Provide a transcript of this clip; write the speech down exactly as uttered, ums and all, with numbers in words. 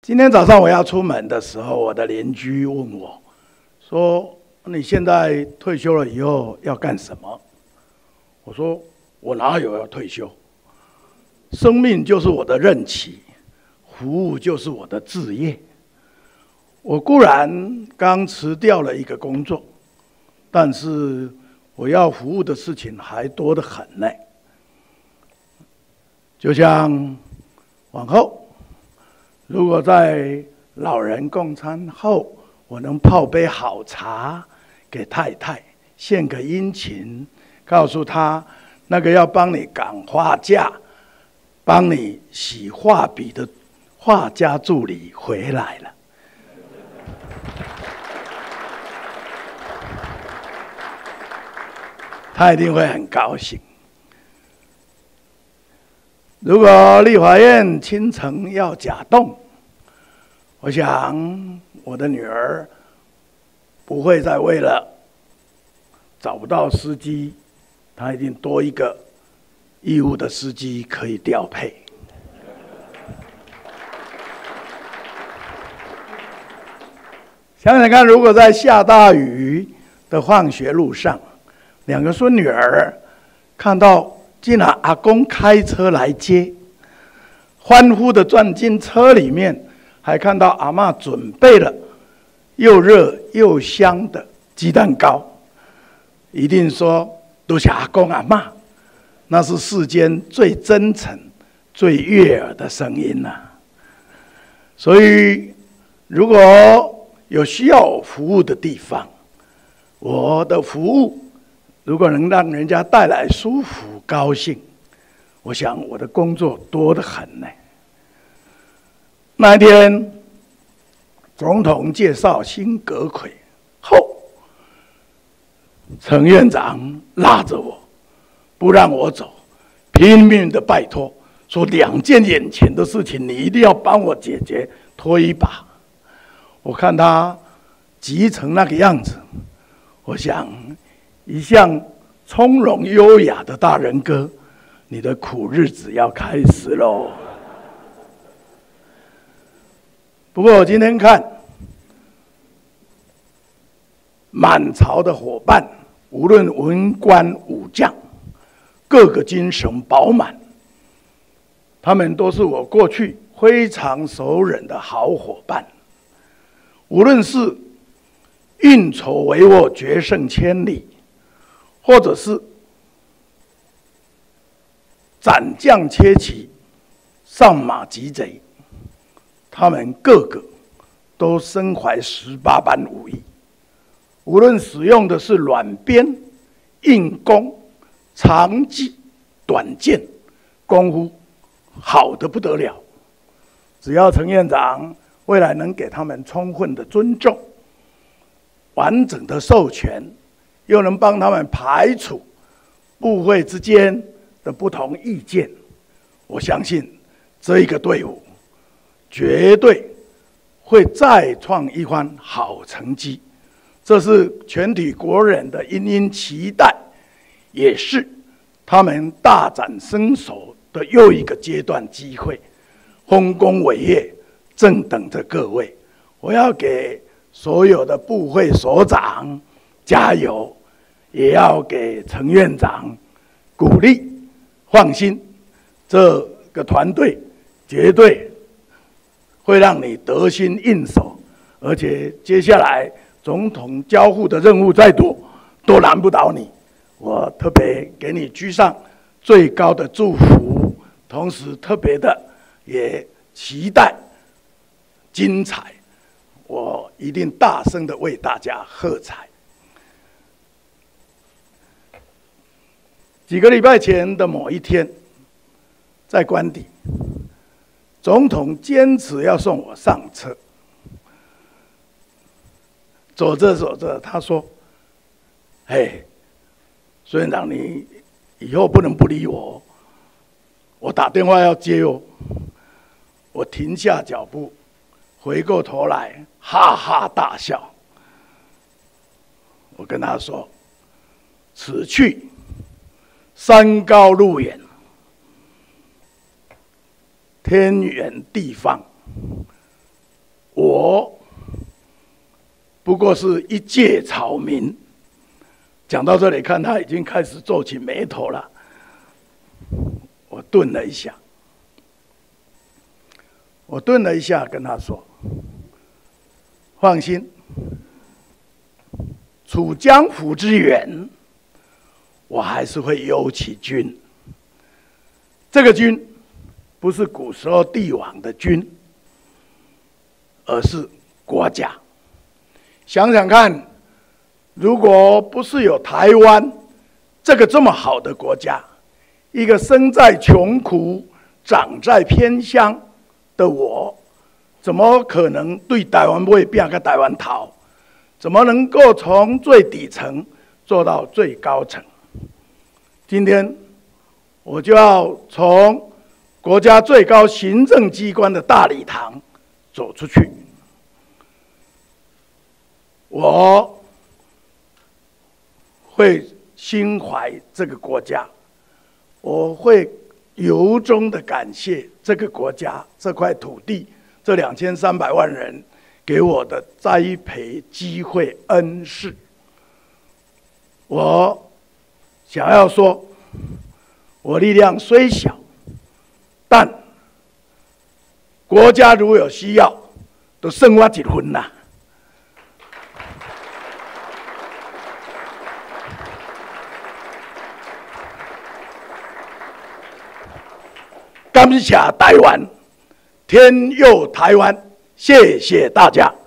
今天早上我要出门的时候，我的邻居问我，说：“你现在退休了以后要干什么？”我说：“我哪有要退休？生命就是我的任期，服务就是我的志业。我固然刚辞掉了一个工作，但是我要服务的事情还多得很呢。就像往后。”如果在老人共餐后，我能泡杯好茶给太太，献个殷勤，告诉她那个要帮你赶画架、帮你洗画笔的画家助理回来了，她一定会很高兴。如果立法院清晨要甲动，我想我的女儿不会再为了找不到司机，她一定多一个义务的司机可以调配。想想看，如果在下大雨的放学路上，两个孙女儿看到竟然阿公开车来接，欢呼的钻进车里面，还看到阿嬷准备了又热又香的鸡蛋糕，一定说都是阿公阿嬷，那是世间最真诚、最悦耳的声音呐、啊。所以，如果有需要服务的地方，我的服务如果能让人家带来舒服、高兴，我想我的工作多得很呢。那一天，总统介绍新阁揆后，陈院长拉着我，不让我走，拼命的拜托，说两件眼前的事情，你一定要帮我解决，拖一把。我看他急成那个样子，我想。一向从容优雅的大人哥，你的苦日子要开始喽。不过我今天看，满朝的伙伴，无论文官武将，个个精神饱满，他们都是我过去非常熟稔的好伙伴。无论是运筹帷幄、决胜千里，或者是斩将切旗、上马击贼，他们个个都身怀十八般武艺。无论使用的是软鞭、硬弓、长戟、短剑，功夫好得不得了。只要陈院长未来能给他们充分的尊重、完整的授权，又能帮他们排除部会之间的不同意见，我相信这一个队伍绝对会再创一番好成绩。这是全体国人的殷殷期待，也是他们大展身手的又一个阶段机会。丰功伟业正等着各位。我要给所有的部会首长加油，也要给陈院长鼓励，放心，这个团队绝对会让你得心应手，而且接下来总统交付的任务再多，都难不倒你。我特别给你居上最高的祝福，同时特别的也期待精彩，我一定大声的为大家喝彩。几个礼拜前的某一天，在官邸，总统坚持要送我上车。走着走着，他说：“嘿，孙院长，你以后不能不理我，我打电话要接哦。”我停下脚步，回过头来，哈哈大笑。我跟他说：“此去山高路远，天远地方， 不过是一介草民。讲到这里，看他已经开始皱起眉头了。我顿了一下，我顿了一下，跟他说：“放心，楚江府之远，我还是会忧其君。这个君，不是古时候帝王的君，而是国家。想想看。”如果不是有台湾这个这么好的国家，一个生在穷苦、长在偏乡的我，怎么可能对台湾未变个台湾逃？怎么能够从最底层做到最高层？今天我就要从国家最高行政机关的大礼堂走出去，我会心怀这个国家，我会由衷的感谢这个国家、这块土地、这两千三百万人给我的栽培机会恩赐。我想要说，我力量虽小，但国家如有需要，都剩我一分啦。感谢台湾，天佑台湾，谢谢大家。